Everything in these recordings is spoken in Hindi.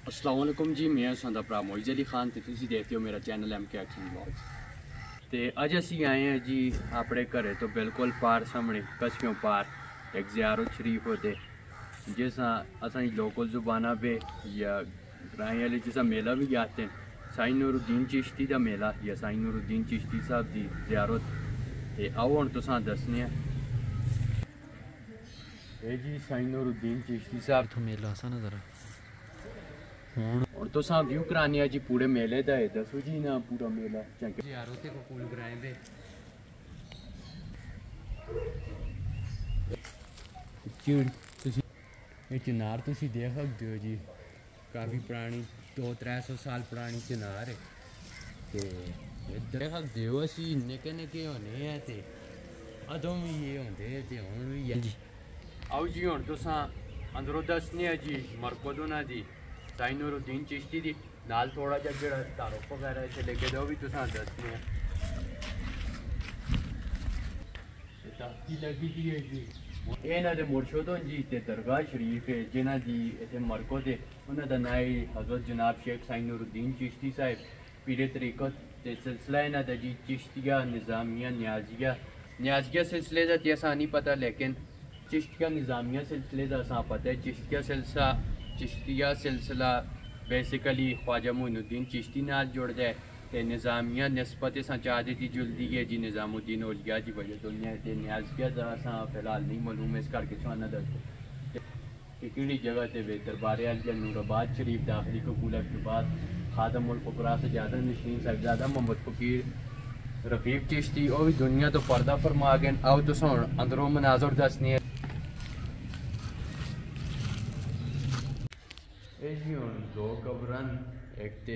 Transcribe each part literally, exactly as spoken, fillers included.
अस्सलाम वालेकुम जी, मैं सुंदा भरा मोइज़ अली खान ते तुसी देखते हो मेरा channel M K action blogs. ते अज असी आए हैं जी अपने घरे तो बिल्कुल पार सामने कस्बियों पार एक ज़ियारत शरीफ होते जिसा असां लोकल जुबाना पे या ग्राएं वाले जिसा मेला भी आते हैं साईं नूरुद्दीन चिश्ती का मेला या साईं नूरुद्दीन चिश्ती साहब की ज़ियारत। ते आओ हुण तुसां दस्सने ए जी साईं नूरुद्दीन चिश्ती साहब तो मेला सा नज़र और तुसां व्यू कराने जी पूरे मेले दा है दसो जी ना पूरा मेला चंगे ज़ियारत कबूल कराएं दे ये चिनार तुसी देख सकते हो जी, काफ़ी पुरानी दो त्रै सौ साल पुरानी चिनार है। ते देख सकते हो असी निक्के निक्के होने हैं ते अदों भी ये होंदे ते हुण भी है जी। आओ जी हुण तुसां अंदरों दस्सने जी मरकज़ उन्हां दी साईं नूरुद्दीन चिश्ती दी नाल थोड़ा जिहा जेहड़ा तारुफ वगैरह इत्थे लिखे दा ओह भी तुसां दस्सने ताकी लगी दी है जी। इन्हां दे मुर्शद होन जी ते दरगाह शरीफ है जिन्हां दी इत्थे मरकज़ है उन्हां दा नाम है हज़रत जनाब शेख साईं नूरुद्दीन चिश्ती साहिब पीरे तरीक़त ते सिलसिला इन्हां दा जी चिश्तिया निज़ामिया न्याजिया न्याजिया सिलसिले दा ते असां नहीं पता, लेकिन चिश्तिया निज़ामिया सिलसिले दा असां पता है। चिश्तिया सिलसिला चिश्तिया सिलसिला बेसिकली ख्वाजा मोइनुद्दीन चिश्ती नाल जुड़दा है ते निज़ामिया नस्बत असां चाहते थी जुलदी है जी निज़ामुद्दीन औलिया की वजह तो न्याज़िया दा असां फिलहाल नहीं मालूम, इस करके सुना दस कि जगह ते वे दरबार आलिया नूराबाद शरीफ दाखिली कबूलत के बाद खादमुल फुकरा से ज़्यादा नशीन साहिबजादा मोहम्मद फ़कीर रफ़ीक चिश्ती और भी दुनिया तो पर्दा फरमा गए। आओ तुस हुण अंदरों मनाज़र दस्सने जी। हुण दो कबरां एक ते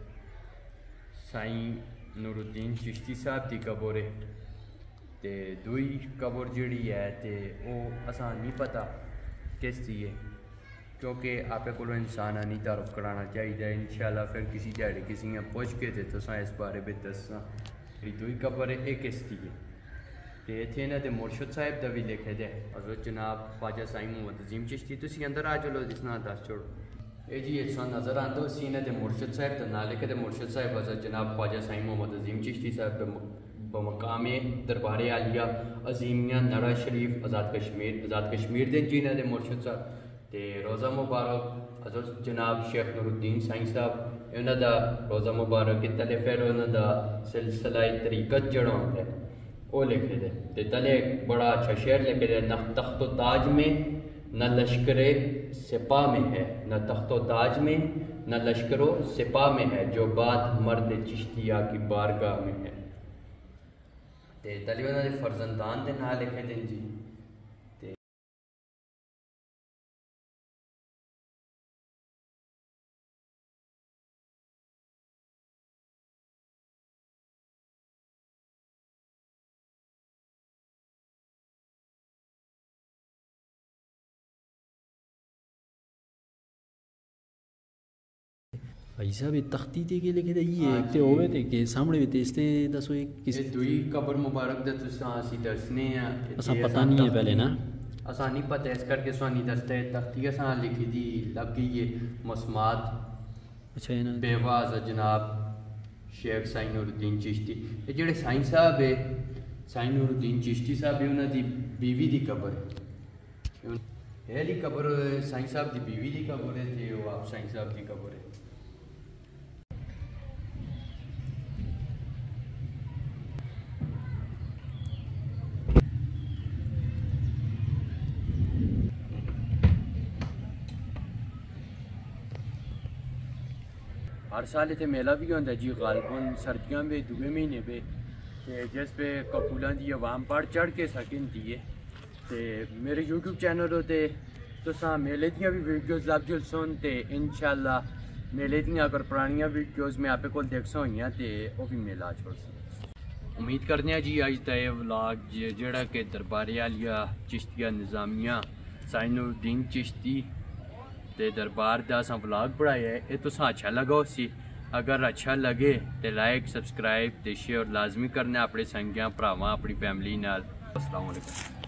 साईं नूरुद्दीन चिश्ती साहब की कबर है ते दुई कबर जिहड़ी है ते ओह असां नहीं पता किस दी है, क्योंकि आपे कोलों इंसान नहीं तारुफ कराना चाहिए। इंशाल्लाह फिर किसी ध्याड़े किसी ने पुछ के ते तुसां इस बारे में दस्सां जी दुई कबर है एक किस दी है। ते इत्थे इन्हां दे मुर्शद साहिब दा भी लिखे दे हज़रत जनाब ख्वाजा साईं मोहम्मद अज़ीम चिश्ती। तुसीं अंदर आ चलो जिसना दस छोड़ो ए जी इस नज़र आंदा उसी इन्हां दे मुर्शद साहिब दा नाम लिखे दे मुर्शद साहिब हज़रत जनाब ख्वाजा साईं मोहम्मद अज़ीम चिश्ती साहिब बमकाम दरबार आलिया अज़ीमिया नड़ा शरीफ आज़ाद कश्मीर आज़ाद कश्मीर दे जी इन्हां दे मुर्शद साहब ते रोज़ा मुबारक हज़रत जनाब शेख नूरुद्दीन साईं साहब इन्हां दा रोज़ा मुबारक के तले फिर उन्हां दा सिलसिला तरीक़त जड़ा होंदा है वो लिखे दे ते तले बड़ा अच्छा शेर लिखे दे न तख्तो ताज में न लश्करे सिपा में है, न तख्तो ताज में न लश्करो सिपा में है, जो बात मर्द चिश्तिया की बारगाह में है। ते तले उन्हां दे फर्जंदान दे नाम लिखे दे जी। भाई साहब ये तख्ती ते के लिखे दे ये एक ते होवे ते के सामने भी तेस्ते दसो एक किस दुई कबर मुबारक दा तुसां असी दसने आ असां पता नहीं है पहले ना असां नहीं पता, इस करके सुनी दसते तख्ती असां लिखी दी लग गई है मसमात। अच्छा है ना बेवाज जनाब शेख साईं नूरुद्दीन चिश्ती ये जेड़े साईं साहब है साईं नूरुद्दीन चिश्ती साहब है उन्हां दी बीवी दी कबर है। पहली कबर साईं साहब की बीवी की कबर है ते वो आप साईं साहब की कबर है। हर साल इतने मेला भी होता जी गालबन सर्दियों में दुए महीने पे जिस पे कपूलों की आवाम बढ़ चढ़ के सकती है। तो मेरे यूट्यूब चैनल होते तुसां मेले दियां भी वीडियोज़ लग जुल सुन ते इंशाल्लाह मेले दियां अगर पुरानियां वीडियोज़ में आपे को देख सो तो वह भी मेला छोड़ उम्मीद करने जी अज का यह व्लॉग जेड़ा कि दरबार आलिया चिश्तिया निज़ामिया साईं नूरुद्दीन चिश्ती ते दरबार का असां व्लॉग बनाया है ये तुसां अच्छा लगा उसी अगर अच्छा लगे तो लाइक सब्सक्राइब ते शेयर लाजमी करना अपने संगियां भरावां अपनी फैमिली नाल। अस्सलाम वालेकुम।